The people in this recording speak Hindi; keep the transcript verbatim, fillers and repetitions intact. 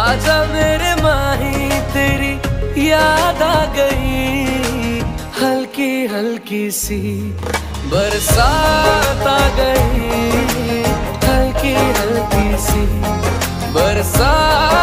आजा मेरे माही तेरी याद आ गई, हल्की हल्की सी बरसात आ गई।